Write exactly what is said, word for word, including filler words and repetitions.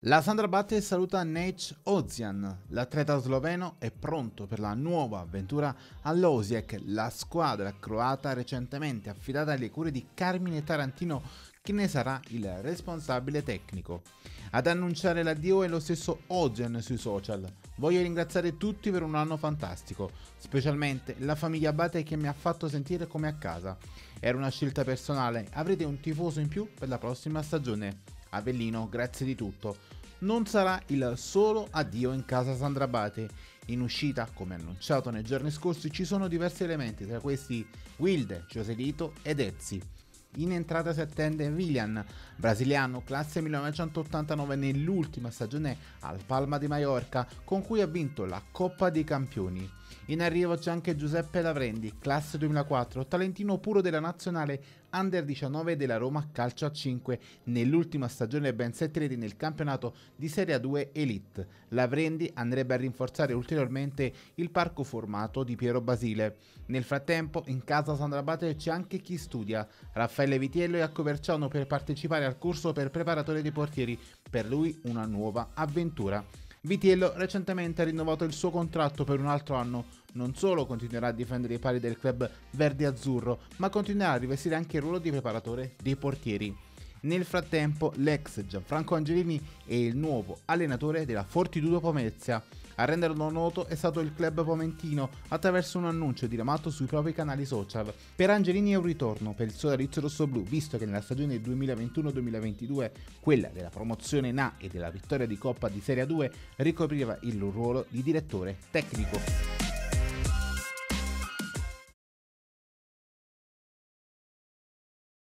La Sandrabate saluta Nate Ozian, l'atleta sloveno è pronto per la nuova avventura all'Osijek, la squadra croata recentemente affidata alle cure di Carmine Tarantino che ne sarà il responsabile tecnico. Ad annunciare l'addio è lo stesso Ozian sui social. Voglio ringraziare tutti per un anno fantastico, specialmente la famiglia Abate che mi ha fatto sentire come a casa. Era una scelta personale, avrete un tifoso in più per la prossima stagione. Avellino, grazie di tutto. Non sarà il solo addio in casa Sandrabate. In uscita, come annunciato nei giorni scorsi, ci sono diversi elementi, tra questi Wilde, Joselito ed Ezzi. In entrata si attende Willian, brasiliano, classe millenovecentottantanove nell'ultima stagione al Palma di Mallorca, con cui ha vinto la Coppa dei Campioni. In arrivo c'è anche Giuseppe Lavrendi, classe duemilaquattro, talentino puro della nazionale under diciannove della Roma Calcio a cinque, nell'ultima stagione ben sette reti nel campionato di Serie A due Elite. Lavrendi andrebbe a rinforzare ulteriormente il parco formato di Piero Basile. Nel frattempo in casa Sandrabate c'è anche chi studia. Raffaele Vitiello è a Coverciano per partecipare al corso per preparatore dei portieri, per lui una nuova avventura. Vitiello recentemente ha rinnovato il suo contratto per un altro anno, non solo continuerà a difendere i pali del club verde-azzurro, ma continuerà a rivestire anche il ruolo di preparatore dei portieri. Nel frattempo l'ex Gianfranco Angelini è il nuovo allenatore della Fortitudo Pomezia. A renderlo noto è stato il club pomentino attraverso un annuncio diramato sui propri canali social. Per Angelini è un ritorno per il sodalizio rossoblù, visto che nella stagione duemilaventuno duemilaventidue, quella della promozione in A e della vittoria di Coppa di Serie A due, ricopriva il ruolo di direttore tecnico.